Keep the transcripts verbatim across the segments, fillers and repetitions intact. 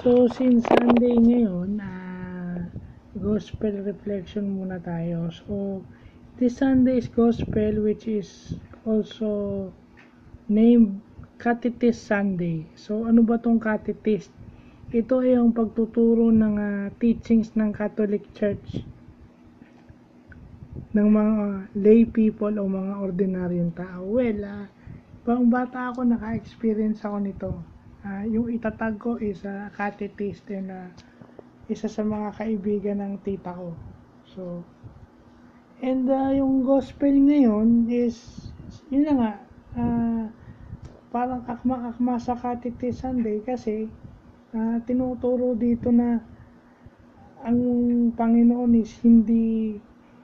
So, since Sunday ngayon, uh, Gospel Reflection muna tayo. So, this Sunday's Gospel, which is also named Catechist Sunday. So, ano ba tong Catechist? Ito ay ang pagtuturo ng uh, teachings ng Catholic Church ng mga lay people o mga ordinaryong tao. Well, uh, pang bata ako, naka-experience ako nito. Uh, yung itatag ko is uh, catechist and uh, isa sa mga kaibigan ng tita ko. So, and uh, yung gospel ngayon is, yun na nga, uh, parang akma-akma sa Catechist Sunday kasi uh, tinuturo dito na ang Panginoon is hindi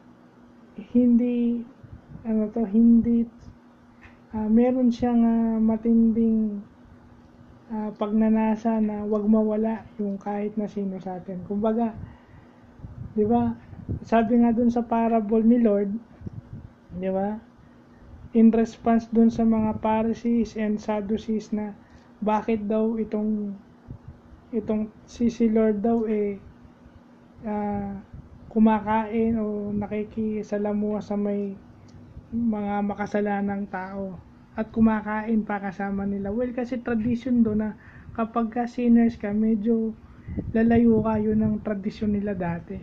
hindi ano to hindi uh, meron siyang uh, matinding uh, pagnanasa na wag mawala yung kahit na sino sa atin. Kumbaga, 'di ba? Sabi nga dun sa parable ni Lord, 'di ba? In response dun sa mga Pharisees and Sadducees na bakit daw itong itong si si Lord daw eh uh, kumakain o nakikisalamuha sa may mga makasalanang tao at kumakain pa kasama nila. Well, kasi tradition do na kapag ka sinners ka, medyo lalayo kayo ng tradisyon nila dati.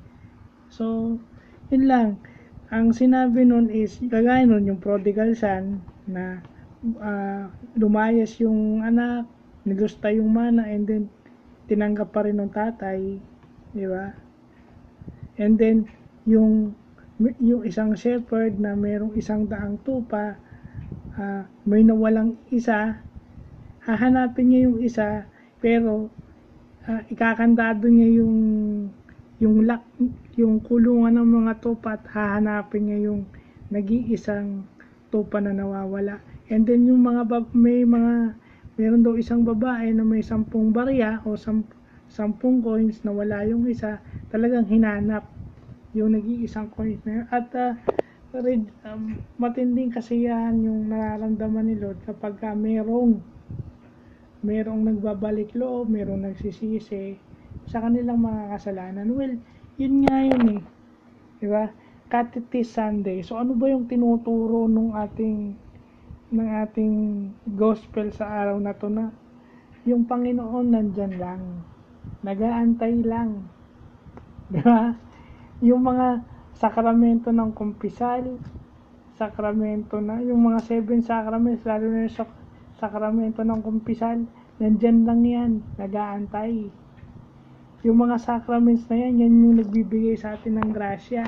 So, yun lang. Ang sinabi nun is, kagaya nun yung prodigal son na uh, lumayas yung anak, nilusta yung mana, and then tinanggap pa rin ng tatay, di ba? And then, yung, yung isang shepherd na mayroong isang daang tupa, uh, may nawalang isa, hahanapin niya yung isa, pero uh, ikakandado niya yung yung lak, yung kulungan ng mga tupa at hahanapin niya yung nag-iisang tupa na nawawala. And then, yung mga, may mga, meron daw isang babae na may sampung barya o sampung sampung coins na wala yung isa, talagang hinanap yung nag-iisang coins na yun. At uh, red, um, matinding kasiyahan yung nararamdaman ni Lord kapag uh, merong merong nagbabalik loob, merong nagsisisi sa kanilang mga kasalanan. Well, yun nga yun eh, diba? Catechist Sunday. So ano ba yung tinuturo nung ating ng ating gospel sa araw na to, na yung Panginoon nandyan lang, nag-aantay lang, diba? Yung mga sakramento ng kumpisal, sakramento na, yung mga seven sacraments, lalo na yung sakramento ng kumpisal, nandyan lang yan, nag-aantay. Yung mga sacraments na yan, yan yung nagbibigay sa atin ng grasya,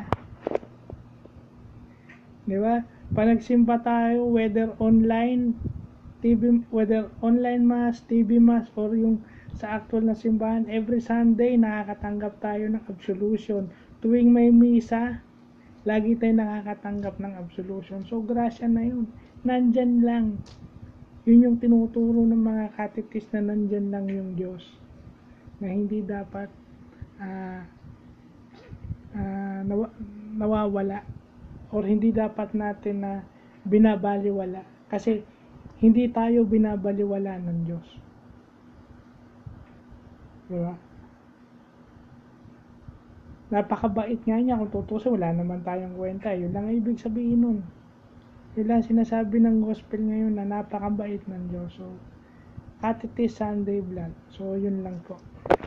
diba? Panagsimba tayo, whether online T V, whether online mass, T V mass, or yung sa actual na simbahan, every Sunday nakakatanggap tayo ng absolution. Tuwing may misa, lagi tayo nakakatanggap ng absolution. So, grasya na yun. Nandyan lang. Yun yung tinuturo ng mga catechist, na nandyan lang yung Diyos. Na hindi dapat uh, uh, naw nawawala. Or hindi dapat natin na binabaliwala. Kasi, hindi tayo binabaliwala ng Diyos. Diba? Napakabait nga niya, kung tutusin, wala naman tayong kwenta. Yun lang ang ibig sabihin nun. Yun lang sinasabi ng gospel ngayon, na napakabait ng Diyos. So, Catechist Sunday vlog. So, yun lang po.